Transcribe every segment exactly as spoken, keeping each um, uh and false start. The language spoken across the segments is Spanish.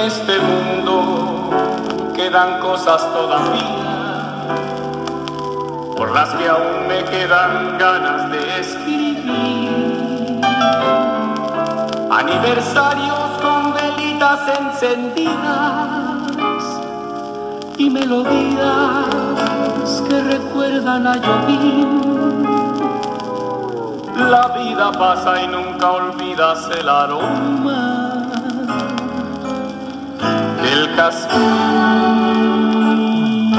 este mundo quedan cosas todavía por las que aún me quedan ganas de escribir. Aniversarios con velitas encendidas y melodías que recuerdan a Jobim. La vida pasa y nunca olvidas el aroma del jazmín,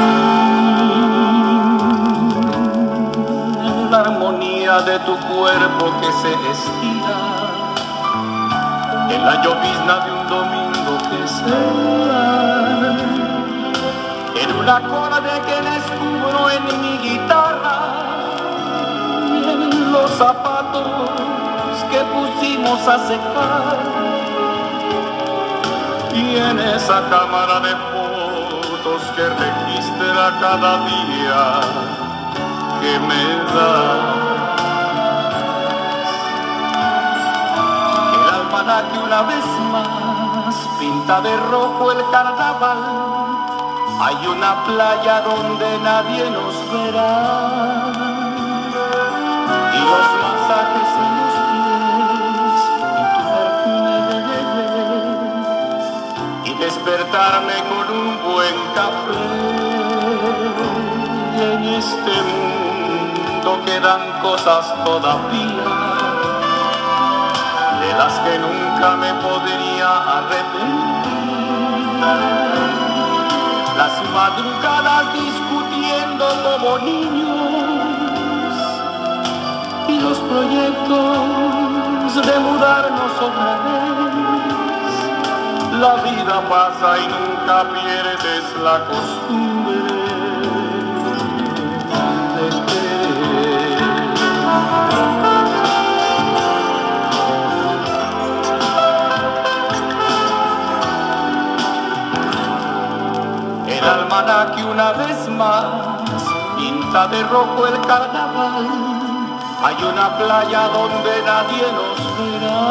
la armonía de tu cuerpo que se estira en la llovizna de un domingo que se va, en un acorde que descubro en mi guitarra y en los zapatos que pusimos a secar, y en esa cámara de fotos que registra cada día que me das. El almanaque una vez más pinta de rojo el carnaval. Hay una playa donde nadie nos verá, y los masajes en los pies y tu perfume de bebé, y despertarme con un buen café. Y en este mundo quedan cosas todavía de las que nunca me podría arrepentir. Las madrugadas discutiendo como niños y los proyectos de mudarnos otra vez. La vida pasa y nunca pierdes la costumbre de querer. El almanaque una vez más pinta de rojo el carnaval. Hay una playa donde nadie nos verá,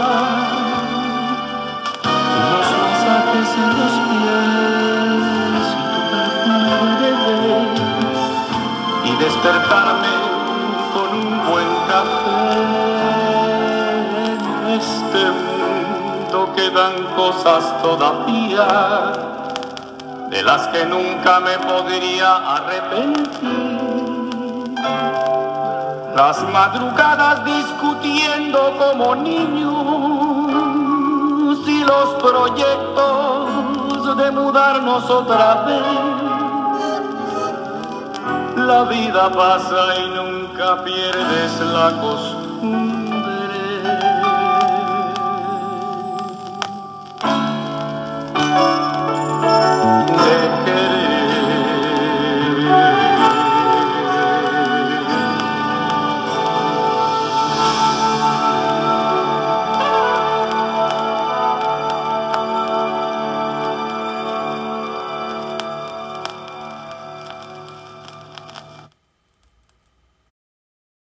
unos masajes en los pies y tu perfume de bebé, y despertarme con un buen café. En este mundo quedan cosas todavía de las que nunca me podría arrepentir. Las madrugadas discutiendo como niños y los proyectos de mudarnos otra vez. La vida pasa y nunca pierdes la costumbre